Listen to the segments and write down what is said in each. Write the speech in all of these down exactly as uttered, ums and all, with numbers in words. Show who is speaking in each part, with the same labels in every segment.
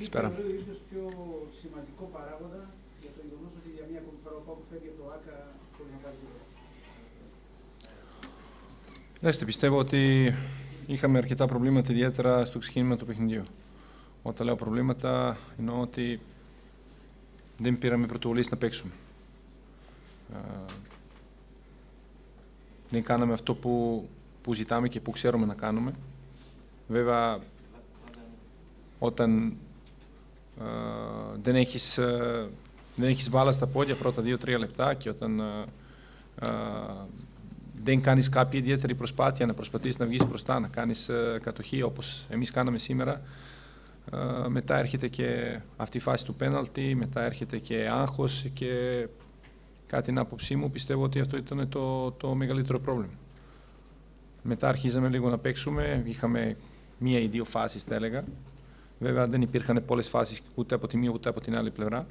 Speaker 1: Καλησπέρα.
Speaker 2: Είναι ο ίδιος πιο σημαντικό παράγοντα για το γεγονός ότι για μία ακόμη φορά ο ΠΑΟΚ φεύγει από το ΆΚΑ χωρίς να πάρει τίποτα?
Speaker 1: Λέστε, πιστεύω ότι είχαμε αρκετά προβλήματα, ιδιαίτερα στο ξεκίνημα του παιχνιδιού. Όταν λέω προβλήματα, εννοώ ότι δεν πήραμε πρωτοβουλίες να παίξουμε. Δεν κάναμε αυτό που, που ζητάμε και που ξέρουμε να κάνουμε. Βέβαια, όταν ε, δεν έχεις, ε, δεν έχεις μπάλα στα πόδια πρώτα δύο τρία λεπτά και όταν ε, ε, δεν κάνεις κάποια ιδιαίτερη προσπάθεια να προσπαθείς να βγεις μπροστά, να κάνεις ε, κατοχή όπως εμείς κάναμε σήμερα, ε, μετά έρχεται και αυτή η φάση του πέναλτι, μετά έρχεται και άγχος και κάτι την άποψή μου, πιστεύω ότι αυτό ήταν το, το μεγαλύτερο πρόβλημα. Μετά αρχίζαμε λίγο να παίξουμε, είχαμε μία ή δύο φάσεις, θα έλεγα. Βέβαια δεν υπήρχαν πολλές φάσεις ούτε από τη μία ούτε από την άλλη πλευρά.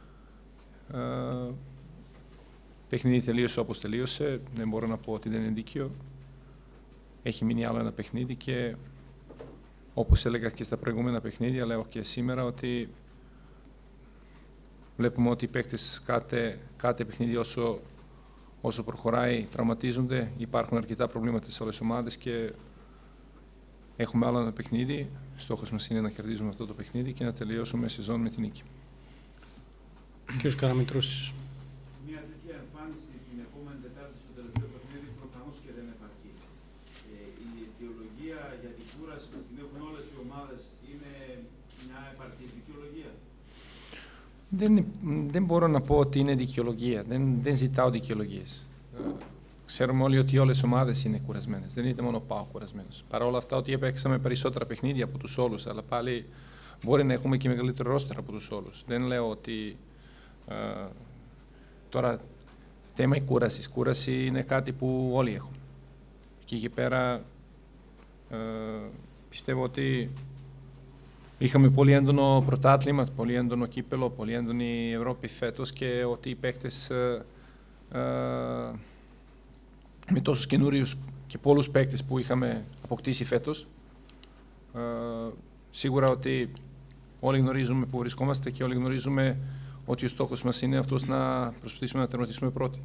Speaker 1: Ε, παιχνίδι τελείωσε όπως τελείωσε, δεν μπορώ να πω ότι δεν είναι δίκαιο. Έχει μείνει άλλο ένα παιχνίδι και όπως έλεγα και στα προηγούμενα παιχνίδια, λέω και σήμερα ότι βλέπουμε ότι οι παίκτες κάθε, κάθε παιχνίδι όσο, όσο προχωράει τραυματίζονται, υπάρχουν αρκετά προβλήματα σε όλες τις ομάδες και έχουμε άλλο ένα παιχνίδι. Στόχος μας είναι να κερδίζουμε αυτό το παιχνίδι και να τελειώσουμε σεζόν με την νίκη.
Speaker 3: Κύριος Καραμητρός.
Speaker 4: Μια τέτοια εμφάνιση την επόμενη Τετάρτη στο τελευταίο παιχνίδι προφανώς και δεν επαρκεί. Ε, η αιτιολογία για την κούραση που την έχουν όλες οι ομάδες είναι μια επαρκής δικαιολογία?
Speaker 1: Δεν, δεν μπορώ να πω ότι είναι δικαιολογία. Δεν, δεν ζητάω δικαιολογίες. Ξέρουμε όλοι ότι όλες οι ομάδες είναι κουρασμένες. Δεν είναι μόνο ο ΠΑΟΚ κουρασμένος. Παρ' όλα αυτά, ότι έπαιξαμε περισσότερα παιχνίδια από τους όλους, αλλά πάλι μπορεί να έχουμε και μεγαλύτερο ρόστερ από τους όλους. Δεν λέω ότι. Ε, τώρα, θέμα η κούραση. Κούραση είναι κάτι που όλοι έχουμε. Και εκεί πέρα ε, πιστεύω ότι είχαμε πολύ έντονο πρωτάθλημα, πολύ έντονο κύπελο, πολύ έντονη Ευρώπη φέτος και ότι οι παίκτες. Ε, ε, με τόσους καινούριους και πολλούς παίκτες που είχαμε αποκτήσει φέτος. Ε, σίγουρα ότι όλοι γνωρίζουμε που βρισκόμαστε και όλοι γνωρίζουμε ότι ο στόχος μας είναι αυτός να προσπαθήσουμε να τερματίσουμε πρώτοι.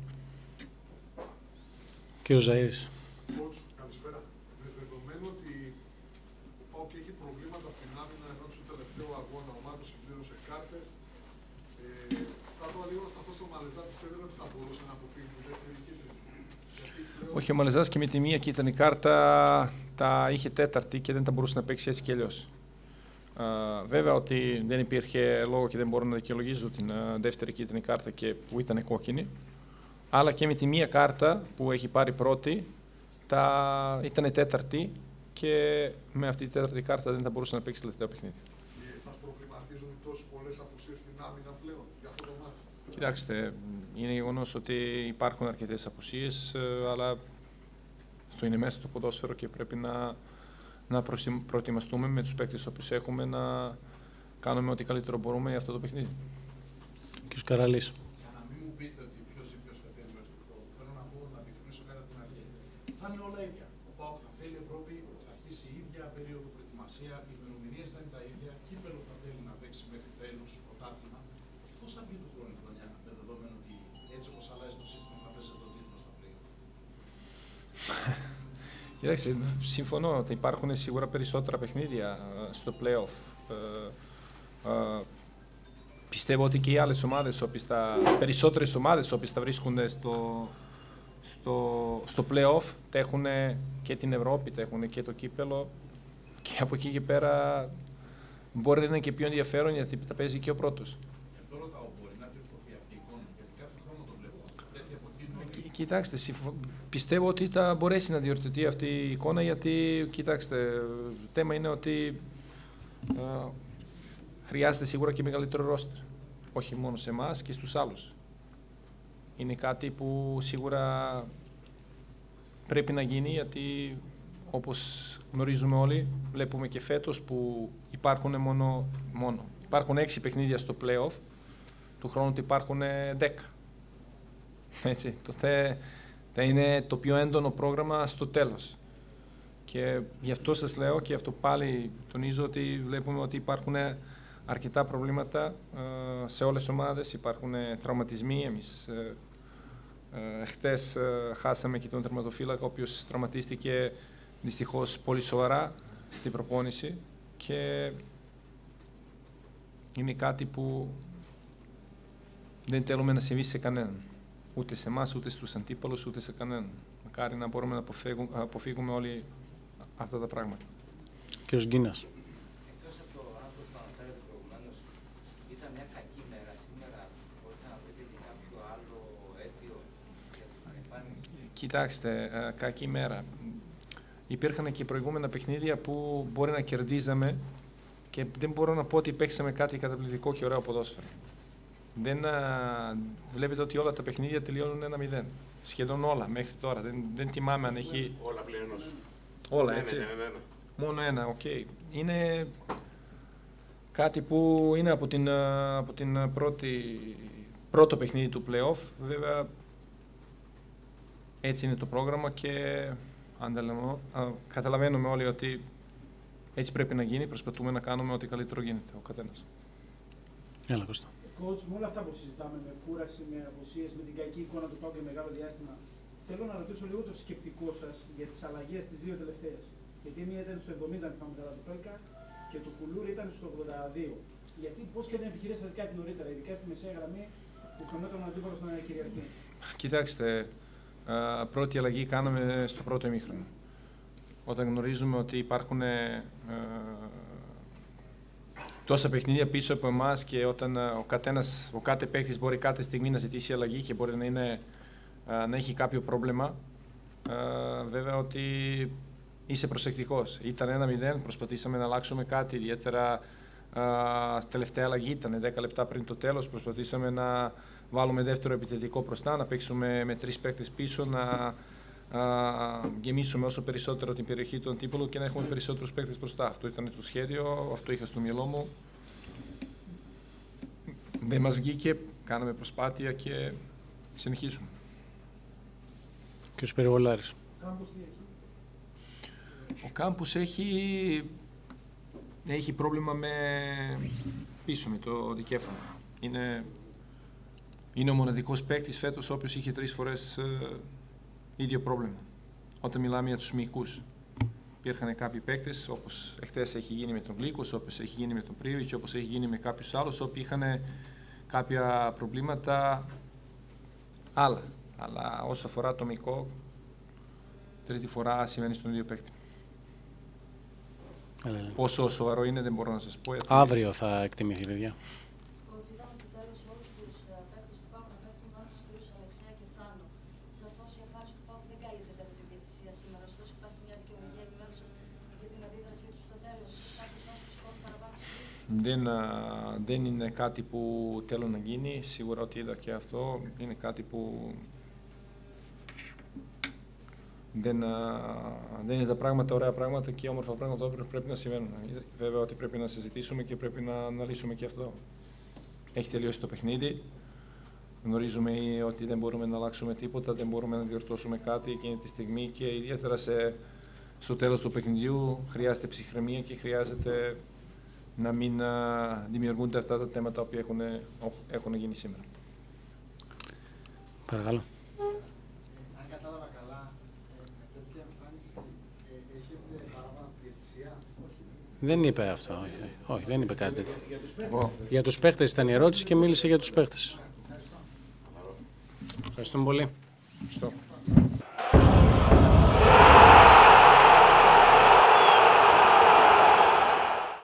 Speaker 3: Κύριος Ζαΐρης.
Speaker 5: Καλησπέρα. Με δεδομένο ότι ο ΠΑΟΚ έχει προβλήματα στην άμυνα ενώ στο τελευταίο αγώνα ο Μάκος συμπλήρωσε κάρτες. Ε, θα ήθελα λίγο να σταθώ στο Μαλεζά. Πιστεύετε ότι θα μπορούσε να αποφύγει τη δεύτερη κίτρινη?
Speaker 1: Όχι, ο Μαλεζάς και με τη μία κίτρινη κάρτα τα είχε τέταρτη και δεν θα μπορούσε να παίξει έτσι κι αλλιώς. Uh, βέβαια ότι δεν υπήρχε λόγο και δεν μπορώ να δικαιολογήσω την uh, δεύτερη κίτρινη κάρτα και που ήταν κόκκινη. Αλλά και με τη μία κάρτα που έχει πάρει πρώτη τα... ήταν τέταρτη και με αυτή τη τέταρτη κάρτα δεν θα μπορούσε να παίξει τελευταίο παιχνίδι.
Speaker 5: Και σας προβληματίζουν τόσο πολλές απουσίες στην άμυνα πλέον για αυτό το μάτι?
Speaker 1: Κοιτάξτε, είναι γεγονός ότι υπάρχουν αρκετές απουσίες, αλλά αυτό είναι μέσα στο ποδόσφαιρο και πρέπει να, να προετοιμαστούμε με τους παίκτες όπως έχουμε να κάνουμε ό,τι καλύτερο μπορούμε για αυτό το παιχνίδι.
Speaker 3: Κύριος Καραλής.
Speaker 6: Για να μην μου πείτε ότι ποιος ή ποιος πεθαίνει με τον χρόνο, θέλω να πω να διευκρινίσω κάτι από την αρχή. Θα είναι όλα ίδια. Ο ΠΑΟΚ θα θέλει Ευρώπη, θα αρχίσει η ίδια περίοδο προετοιμασία, οι ημερομηνίες θα είναι τα ίδια, κύπελο θα θέλει να παίξει μέχρι τέλους, πρωτάθλημα. Πώς θα βγει του χρόνου η χρονιά, με δεδομένο ότι έτσι όπως αλλάζει το σύστημα θα πέσει τον τίτλο στα πλοία?
Speaker 1: Κοιτάξτε, συμφωνώ ότι υπάρχουν σίγουρα περισσότερα παιχνίδια στο play-off. Ε, ε, πιστεύω ότι και οι άλλες ομάδες, όποιες τα, περισσότερες ομάδες όποιες τα βρίσκονται στο, στο, στο play-off, τα έχουν και την Ευρώπη, τα έχουν και το κύπελο και από εκεί και πέρα μπορεί να είναι και πιο ενδιαφέρον γιατί τα παίζει και ο πρώτος.
Speaker 6: Αυτό ρωτάω, μπορεί να διορθωθεί αυτή η εικόνα, γιατί κάθε χρόνο το βλέπω. Τέτοια εποχή.
Speaker 1: Κοιτάξτε, πιστεύω ότι θα μπορέσει να διορθωθεί αυτή η εικόνα γιατί, κοιτάξτε, το θέμα είναι ότι ε, χρειάζεται σίγουρα και μεγαλύτερο ρόστερ. Όχι μόνο σε εμάς και στους άλλους. Είναι κάτι που σίγουρα πρέπει να γίνει γιατί όπως γνωρίζουμε όλοι, βλέπουμε και φέτος που υπάρχουν μόνο, μόνο. Υπάρχουν έξι παιχνίδια στο play-off, του χρόνου ότι υπάρχουν δέκα. Έτσι, τότε θα είναι το πιο έντονο πρόγραμμα στο τέλος. Και γι' αυτό σας λέω και αυτό πάλι τονίζω ότι βλέπουμε ότι υπάρχουν αρκετά προβλήματα ε, σε όλες τις ομάδες. Υπάρχουν ε, τραυματισμοί. Εμείς ε, ε, χτες ε, χάσαμε και τον τερματοφύλακα, ο οποίος τραυματίστηκε δυστυχώς πολύ σοβαρά στην προπόνηση και είναι κάτι που δεν θέλουμε να συμβεί σε κανέναν. Ούτε σε εμάς, ούτε στους αντίπαλους, ούτε σε κανέναν. Μακάρι να μπορούμε να αποφύγουμε, αποφύγουμε όλοι αυτά τα πράγματα.
Speaker 3: Κύριος Γκίνας.
Speaker 7: Εκτός από το άνθρωπο που αναφέρατε προηγουμένως, ήταν μια κακή μέρα σήμερα, μπορείτε να βρείτε και κάποιο άλλο αίτιο για την εμφάνιση?
Speaker 1: Κοιτάξτε, κακή μέρα. Υπήρχαν και προηγούμενα παιχνίδια που μπορεί να κερδίζαμε και δεν μπορώ να πω ότι παίξαμε κάτι καταπληκτικό και ωραίο ποδόσφαιρο. Δεν, α, βλέπετε ότι όλα τα παιχνίδια τελειώνουν ένα μηδέν. Σχεδόν όλα μέχρι τώρα. Δεν, δεν θυμάμαι αν έχει...
Speaker 8: Όλα πλέον ενός.
Speaker 1: Όλα, έτσι.
Speaker 8: Ναι, ναι, ναι, ναι.
Speaker 1: Μόνο ένα, οκ. Okay. Είναι κάτι που είναι από την, από την πρώτη, πρώτο παιχνίδι του play-off. Βέβαια, έτσι είναι το πρόγραμμα και καταλαβαίνουμε όλοι ότι έτσι πρέπει να γίνει. Προσπαθούμε να κάνουμε ό,τι καλύτερο γίνεται ο καθένας.
Speaker 3: Έλα, Κώστα.
Speaker 2: Coach, με όλα αυτά που συζητάμε, με κούραση, με απουσίες, με την κακή εικόνα του ΠΑΟΚ για μεγάλο διάστημα, θέλω να ρωτήσω λίγο το σκεπτικό σας για τις αλλαγές τις δύο τελευταίες. Γιατί μία ήταν στο εβδομήντα, αν θυμάμαι καλά, του Πέλκα και το Κουλούρ ήταν στο ογδόντα δύο. Γιατί πώς και δεν επιχειρήσατε κάτι νωρίτερα, ειδικά στη μεσαία γραμμή που φαινόταν ο αντίπαλος να κυριαρχεί?
Speaker 1: Κοιτάξτε, α, πρώτη αλλαγή κάναμε στο πρώτο ημίχρονο. Όταν γνωρίζουμε ότι υπάρχουν α, τόσα παιχνίδια πίσω από εμάς και όταν α, ο, κατένας, ο κάθε παίκτης μπορεί κάθε στιγμή να ζητήσει αλλαγή και μπορεί να, είναι, α, να έχει κάποιο πρόβλημα, α, βέβαια ότι είσαι προσεκτικός. Ήταν ένα μηδέν, προσπαθήσαμε να αλλάξουμε κάτι, ιδιαίτερα α, τελευταία αλλαγή ήταν δέκα λεπτά πριν το τέλος, προσπαθήσαμε να βάλουμε δεύτερο επιθετικό μπροστά, να παίξουμε με τρεις παίκτες πίσω, να α, γεμίσουμε όσο περισσότερο την περιοχή του αντίπαλου και να έχουμε περισσότερους παίκτες μπροστά. Αυτό ήταν το σχέδιο, αυτό είχα στο μυαλό μου. Δεν μας βγήκε, κάναμε προσπάθεια και συνεχίσουμε.
Speaker 3: Και ο Σπυροβολάρης.
Speaker 1: Ο Κάμπος έχει, έχει πρόβλημα με πίσω, με το δικέφαλο. Είναι, είναι ο μοναδικός παίκτης φέτος ο οποίος είχε τρεις φορές ε, ίδιο πρόβλημα. Όταν μιλάμε για τους μυϊκούς. Υπήρχαν κάποιοι παίκτες, όπως εχθές έχει γίνει με τον Γλίκος, όπως έχει γίνει με τον Πρίβιτς, όπως έχει γίνει με κάποιους άλλους, οποίοι είχαν κάποια προβλήματα άλλα. Αλλά όσο αφορά το μυϊκό, τρίτη φορά σημαίνει στον ίδιο παίκτη.
Speaker 3: Έλα.
Speaker 1: Πόσο σοβαρό είναι δεν μπορώ να σας πω.
Speaker 3: Αύριο θα εκτιμηθεί, παιδιά.
Speaker 9: Coach, είδαμε στο τέλος όλους τους παίκτες του ΠΑΟΚ να πέφτουν πάνω στους κυρίους Αλεξέα και Θάνο. Σαφώς η εμφάνιση του ΠΑΟΚ δεν καλύπτεται από τη διαιτησία σήμερα, ωστόσο υπάρχει μια δικαιολογία εκ μέρους σας για την αντίδρασή του στο τέλος. Κάποιες φάσεις του σκόρου παραπάνω στη διαιτησία.
Speaker 1: Δεν, δεν είναι κάτι που θέλω να γίνει. Σίγουρα ότι είδα και αυτό. Είναι κάτι που δεν, δεν είναι τα πράγματα ωραία πράγματα και όμορφα πράγματα που πρέπει να συμβαίνουν. Βέβαια ότι πρέπει να συζητήσουμε και πρέπει να αναλύσουμε και αυτό. Έχει τελειώσει το παιχνίδι. Γνωρίζουμε ότι δεν μπορούμε να αλλάξουμε τίποτα, δεν μπορούμε να διορθώσουμε κάτι εκείνη τη στιγμή και ιδιαίτερα σε, στο τέλος του παιχνιδιού χρειάζεται ψυχραιμία και χρειάζεται να μην α, δημιουργούνται αυτά τα θέματα που έχουν, έχουν γίνει σήμερα.
Speaker 3: Παρακαλώ.
Speaker 10: Αν κατάλαβα καλά, ε, με τέτοια εμφάνιση ε, έχετε παράπονα από τη διαιτησία?
Speaker 3: Δεν είπε αυτό, όχι, όχι δεν είπε κάτι τέτοιο. Για, για, για τους παίχτες ήταν η ερώτηση και μίλησε για τους παίχτες. Ευχαριστούμε πολύ.
Speaker 1: Ευχαριστώ.